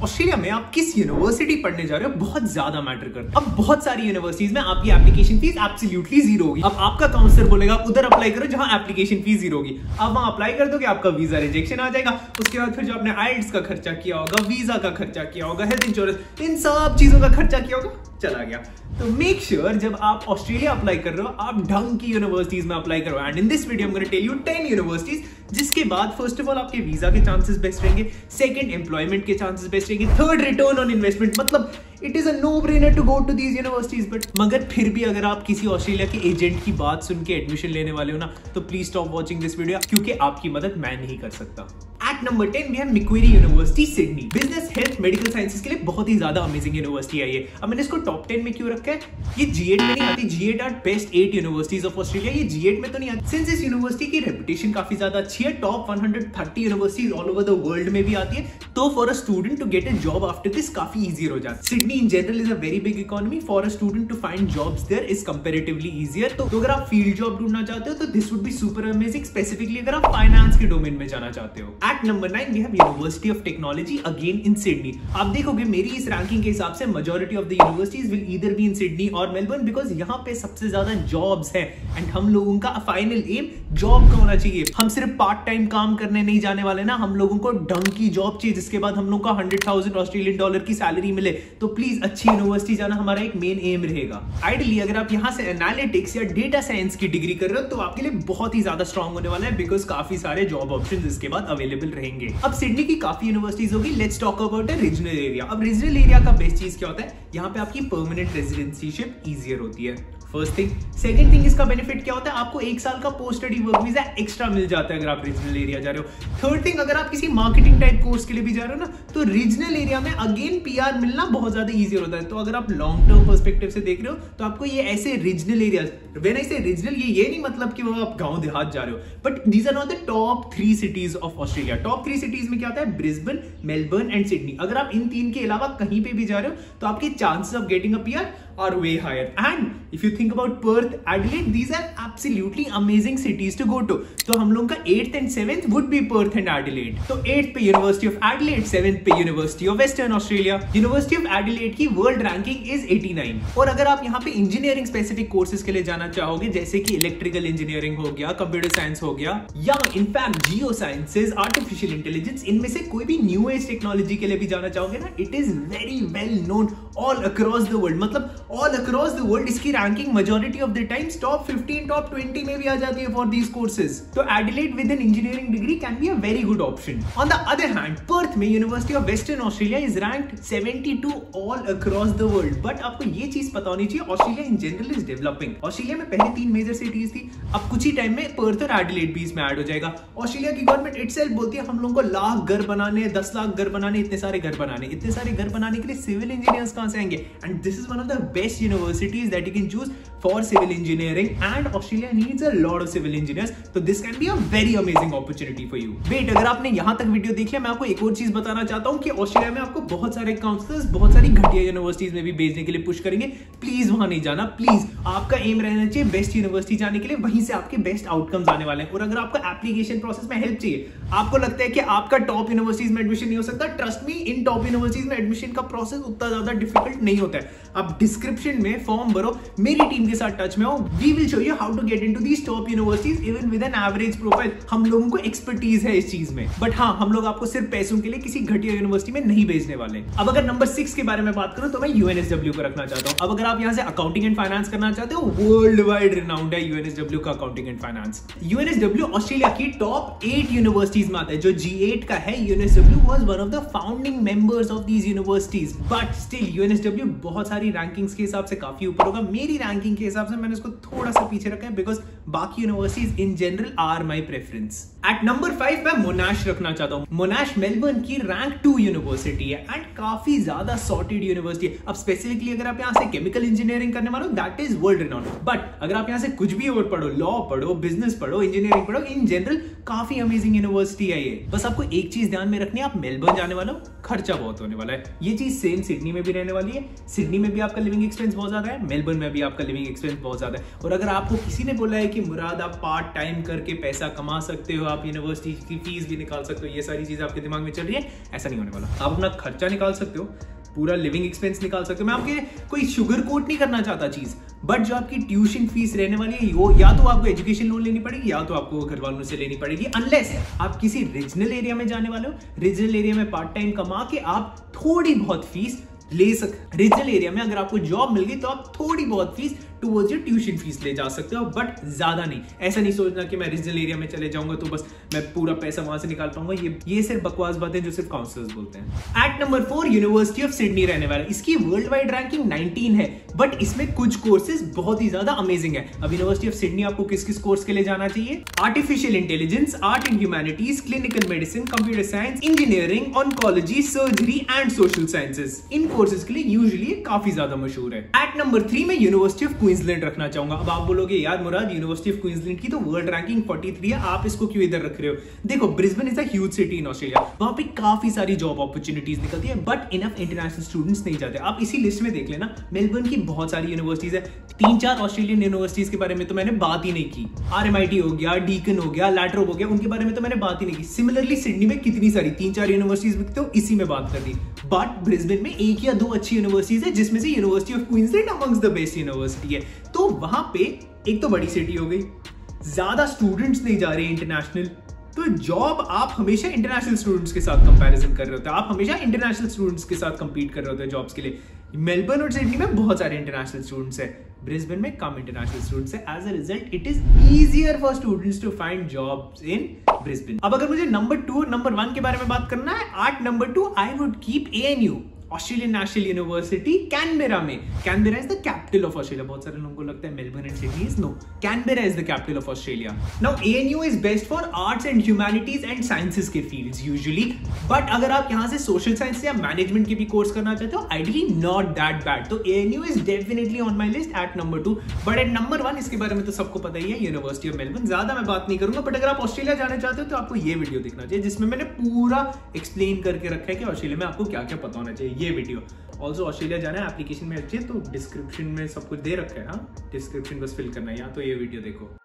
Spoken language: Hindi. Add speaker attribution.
Speaker 1: ऑस्ट्रेलिया में आप किस यूनिवर्सिटी पढ़ने जा रहे हो बहुत ज्यादा मैटर करता है। अब बहुत सारी यूनिवर्सिटीज में आपकी एप्लीकेशन फीस एब्सोल्युटली जीरो होगी। अब आपका काउंसलर बोलेगा आप उधर अप्लाई करो जहां एप्लीकेशन फीस जीरो होगी। अब वहां अप्लाई कर दोगे, आपका वीजा रिजेक्शन आ जाएगा। उसके बाद फिर जो आपने आइल्स का खर्चा किया होगा, वीजा का खर्चा किया होगा, हेल्थ इंश्योरेंस, इन सब चीजों का खर्चा किया होगा, चला गया। तो मेक श्योर जब आप ऑस्ट्रेलिया अप्लाई कर रहे हो आप ढंग की यूनिवर्सिटीज में अप्लाई करो। And in this video I am gonna tell you 10 universities जिसके बाद फर्स्ट ऑफ ऑल आपके वीजा के चांसेस बेस्ट रहेंगे, सेकंड एम्प्लॉयमेंट के चांसेस बेस्ट रहेंगे, थर्ड रिटर्न ऑन इन्वेस्टमेंट। मतलब it is a no brainer to go to these universities. But मगर फिर भी अगर आप किसी ऑस्ट्रेलिया के एजेंट की बात सुन के एडमिशन लेने वाले हो ना, तो please stop watching this video क्योंकि आपकी मदद मैं नहीं कर सकता। At number 10 we have Macquarie University Sydney. Business, health, medical sciences के लिए बहुत ही ज्यादा अमेजिंग यूनिवर्सिटी है ये। अब मैंने इसको टॉप 10 में क्यों रखा है? ये G8 में नहीं आती। G8 are best 8 universities of Australia. ये G8 में तो नहीं आती सिंस इस यूनिवर्सिटी की रेपुटेशन काफी ज्यादा अच्छी है। Top 130 universities all over the world में भी आती है। तो for a student to get a job after this काफी इजी हो जाता है। Sydney in general is a very big economy. For a student to find jobs there is comparatively easier. तो अगर आप फील्ड जॉब ढूंढना चाहते हो तो this would be super amazing, specifically अगर आप फाइनेंस के डोमेन में जाना चाहते हो। At number 9 we have University of Technology again in Sydney. आप देखोगे मेरी इस रैंकिंग के हिसाब से majority of the universities will either be in Sydney और मेलबर्न बिकॉज यहाँ पे सबसे ज्यादा जॉब्स है। एंड हम लोगों का फाइनल एम जॉब का होना चाहिए। हम सिर्फ पार्ट टाइम काम करने नहीं जाने वाले ना, हम लोगों को ढंग की जॉब चाहिए जिसके बाद हम लोग का 100,000 ऑस्ट्रेलियन डॉलर की सैलरी मिले। तो प्लीज अच्छी यूनिवर्सिटी जाना हमारा एक मेन एम रहेगा। आइडियली अगर आप यहाँ से एनालिटिक्स या डेटा साइंस की डिग्री कर रहे हो तो आपके लिए बहुत ही ज्यादा स्ट्रॉन्ग होने वाला है बिकॉज काफी सारे जॉब ऑप्शन इसके बाद अवेलेबल रहेंगे। अब सिडनी की काफी यूनिवर्सिटीज होगी। Let's talk about a regional area. अब रीजनल एरिया का बेस्ट चीज क्या होता है? यहाँ पे आपकी परमानेंट रेजिडेंसीशिप इजियर होती है। First thing. सेकंड थिंग, इसका बेनिफिट क्या होता है? आपको 1 साल का post study work visa extra मिल जाता है अगर आप रीजनल एरिया जा रहे हो। थर्ड थिंग, अगर आप किसी मार्केटिंग टाइप कोर्स के लिए भी जा रहे हो ना तो रीजनल एरिया में अगेन पीआर मिलना बहुत ज्यादा इजियर होता है। तो अगर आप लॉन्ग टर्म पर्सपेक्टिव से देख रहे हो तो आपको ये ऐसे रीजनल एरिया, व्हेन आई से रीजनल, ये नहीं मतलब कि वो आप गांव देहात जा रहे हो, but these are not the top 3 cities of Australia. Top 3 cities में क्या आता है? Brisbane, Melbourne and Sydney. अगर आप इन 3 के अलावा कहीं पे भी जा रहे हो तो आपके chances of getting a PR are way higher. And if you think about Perth, Adelaide, these are absolutely amazing cities to go to. तो हम लोगों का 8th and 7th would be Perth and Adelaide. तो 8th पे University of Adelaide, 7th पे University of Western Australia. University of Adelaide की वर्ल्ड रैंकिंग इज 89। और अगर आप यहाँ पे इंजीनियरिंग स्पेसिफिक कोर्सेज के लिए जाना चाहोगे जैसे कि इलेक्ट्रिकल इंजीनियरिंग हो गया, कंप्यूटर साइंस हो गया, या in fact geosciences, artificial intelligence, इनमें से कोई भी न्यू एज टेक्नोलॉजी के लिए भी जाना चाहोगे ना, it is very well known all across the world. मतलब ऑल अक्रॉस द वर्ल्ड इसकी ranking majority of the times top 15, top 20 में भी आ जाती है फॉर दीज कोर्सेज। तो Adelaide with an engineering degree can be a very good option. On the other hand Perth में University of Western Australia is ranked 72 all across the world. But आपको ये चीज पता होनी चाहिए, Australia in general is developing. Australia में पहले 3 मेजर सिटीज थी, अब कुछ ही टाइम में पर्थ और एडिलेड भी इसमें ऐड हो जाएगा। ऑस्ट्रेलिया की गवर्नमेंट इटसेल्फ बोलती है हम लोगों को लाख घर बनाने, 10 लाख घर बनाने, इतने सारे घर बनाने के लिए सिविल इंजीनियर्स कहां से आएंगे? And this is one of the best universities that you can choose for civil engineering, and Australia needs a lot of civil engineers, so this can be a very amazing opportunity for you. Wait, अगर आपने यहाँ तक वीडियो देखी है मैं आपको एक और चीज बताना चाहता हूँ कि ऑस्ट्रेलिया में आपको बहुत सारे काउंसलर्स बहुत सारी घटिया यूनिवर्सिटीज में भी भेजने के लिए पुश करेंगे। प्लीज वहां नहीं जाना, प्लीज। आपका एम रहना चाहिए बेस्ट यूनिवर्सिटी जाने के लिए, वहीं से आपके बेस्ट आउटकम्स आने वाले हैं। और अगर आपको एप्लीकेशन प्रोसेस में हेल्प चाहिए, आपको लगता है कि आपका टॉप यूनिवर्सिटीज में एडमिशन नहीं हो सकता, trust me, in top universities में एडमिशन का प्रोसेस उतना ज्यादा डिफिकल्ट नहीं होता है। आप डिस्क्रिप्शन में फॉर्म भरो, मेरी टीम के साथ टच में हो, we will show you how to get into these top universities even with an average profile. हम लोगों को एक्सपर्टीज है इस चीज में, बट हाँ, हम लोग आपको सिर्फ पैसों के लिए किसी घटिया यूनिवर्सिटी में नहीं भेजने वाले। अब अगर नंबर 6 के बारे में बात करूं तो मैं UNSW को रखना चाहता हूं। अब अगर आप यहां से अकाउंटिंग एंड फाइनेंस करना चाहते हो, वर्ल्ड वाइड रिनाउंड है UNSW का accounting and finance. UNSW Australia की टॉप 8 यूनिवर्सिटीज में आता है। जो G8 का है, UNSW was one of the founding members of these universities, but still UNSW बहुत सारी रैंकिंग्स के हिसाब से काफी ऊपर होगा। मेरी रैंकिंग के हिसाब से मैंने इसको थोड़ा सा पीछे रखा है बिकॉज बाकी universities in general are my preference. At number 5 मैं मोनाश रखना चाहता हूं। मोनाश मेलबर्न की रैंक 2 यूनिवर्सिटी है एंड काफी ज्यादा सॉर्टेड यूनिवर्सिटी है। अब स्पेसिफिकली अगर आप यहां से केमिकल इंजीनियरिंग करने वाले हो, that is world renowned. But अगर आप यहां से कुछ भी और पढ़ो, लॉ पढ़ो, बिजनेस पढ़ो, इंजीनियरिंग पढ़ो, इन जनरल काफी अमेजिंग यूनिवर्सिटी है ये। बस आपको एक चीज ध्यान में रखनी है, आप मेलबर्न जाने वाले हो, खर्चा बहुत होने वाला है। ये चीज सेम सिडनी में भी रहने वाली है। सिडनी में भी आपका लिविंग लिविंग एक्सपेंस बहुत ज्यादा है, मेलबर्न में भी आपका लिविंग एक्सपेंस बहुत ज्यादा है। और अगर आपको किसी ने बोला है कि मुराद आप पार्ट टाइम करके पैसा कमा सकते हो, आप यूनिवर्सिटी की फीस भी निकाल सकते हो, ये सारी चीज आपके दिमाग में चल रही है, ऐसा नहीं होने वाला। आप अपना खर्चा निकाल सकते हो, पूरा लिविंग एक्सपेंस निकाल सकते हो। मैं आपके कोई शुगर कोट नहीं करना चाहता चीज, बट जो आपकी ट्यूशन फीस रहने वाली है वो या तो आपको एजुकेशन लोन लेनी पड़ेगी या तो आपको घर वालों से लेनी पड़ेगी, अनलेस आप किसी रीजनल एरिया में जाने वाले हो। रीजनल एरिया में पार्ट टाइम कमा के आप थोड़ी बहुत फीस ले सकते। रीजनल एरिया में अगर आपको जॉब मिल गई तो आप थोड़ी बहुत fees towards your tuition fees ले जा सकते हो, बट ज्यादा नहीं। ऐसा नहीं सोचना कि मैं रीजनल एरिया में चले जाऊंगा तो बस मैं पूरा पैसा वहां से निकाल पाऊंगा। ये सिर्फ बकवास बातें जो सिर्फ काउंसलर्स बोलते हैं। At number 4 University of Sydney रहने वाला। इसकी वर्ल्ड वाइड रैंकिंग 19 है, बट इसमें कुछ कोर्सेज बहुत ही ज्यादा अमेजिंग है। अब यूनिवर्सिटी ऑफ सिडनी आपको किस किस कोर्स के लिए जाना चाहिए? Artificial intelligence, art and humanities, clinical medicine, computer science, engineering, oncology, surgery and social sciences. इन कोर्सेज के लिए यूजुअली काफी ज्यादा मशहूर है। एट नंबर 3 में यूनिवर्सिटी ऑफ क्वींसलैंड रखना चाहूंगा। अब आप बोलोगे यार मुराद यूनिवर्सिटी ऑफ क्वींसलैंड की तो वर्ल्ड रैंकिंग 43 है, आप इसको क्यों इधर रख रहे हो? देखो Brisbane is a huge city in Australia, वहां पे काफी सारी जॉब अपॉर्चुनिटीज निकलती है, बट इनफ इंटरनेशनल स्टूडेंट्स नहीं जाते। आप इसी लिस्ट में देख लेना, मेलबर्न की बहुत सारी यूनिवर्सिटीज है। 3-4 ऑस्ट्रेलियन यूनिवर्सिटीज के बारे में तो मैंने बात ही नहीं की। RMIT हो गया, डीकन हो गया, लैट्रोप हो गया, उनके बारे में तो मैंने बात ही नहीं की। सिमिलरली सिडनी में कितनी सारी 3-4 यूनिवर्सिटीज बिकते हो, इसी में बात कर दी। बट ब्रिस्बेन में 1 या 2 अच्छी यूनिवर्सिटीज है, जिसमें से University of Queensland amongst the best university है। तो वहां पे एक तो बड़ी सिटी हो गई, ज्यादा स्टूडेंट्स नहीं जा रहे इंटरनेशनल, तो जॉब आप हमेशा इंटरनेशनल स्टूडेंट्स के साथ कंपैरिजन कर रहे होते हैं, आप हमेशा इंटरनेशनल स्टूडेंट्स के साथ कंपीट कर रहे होते हैं जॉब्स के लिए। मेलबर्न और सिडनी में बहुत सारे इंटरनेशनल स्टूडेंट्स हैं, ब्रिस्बेन में कम इंटरनेशनल स्टूडेंट्स हैं। As a result it is easier for students to find jobs in Brisbane. अब अगर मुझे नंबर 2 और नंबर 1 के बारे में बात करना है, at number 2 I would keep ANU, Australian National University, Canberra में। Canberra is the capital of Australia. बहुत सारे लोगों को लगता है Melbourne and Sydney is, no, Canberra is the capital of Australia. Now ANU is best for arts and humanities and sciences के फील्ड्स यूजुअली, बट अगर आप यहाँ से सोशल साइंस या मैनेजमेंट के भी कोर्स करना चाहते हो, आइडियली नॉट दैट बैड। तो ANU is definitely on my list at number 2, but at number 1 इसके बारे में तो सबको पता ही है, यूनिवर्सिटी ऑफ मेलबर्न। ज्यादा मैं बात नहीं करूंगा, बट अगर आप ऑस्ट्रेलिया जाना चाहते हो तो आपको ये वीडियो देखना चाहिए, जिसमें मैंने पूरा एक्सप्लेन करके रखा है कि ऑस्ट्रेलिया में आपको क्या क्या पता होना चाहिए। ये वीडियो ऑल्सो ऑस्ट्रेलिया जाना है, एप्लीकेशन में अच्छी है, तो डिस्क्रिप्शन में सब कुछ दे रखा है। हाँ, डिस्क्रिप्शन बस फिल करना है, या तो ये वीडियो देखो।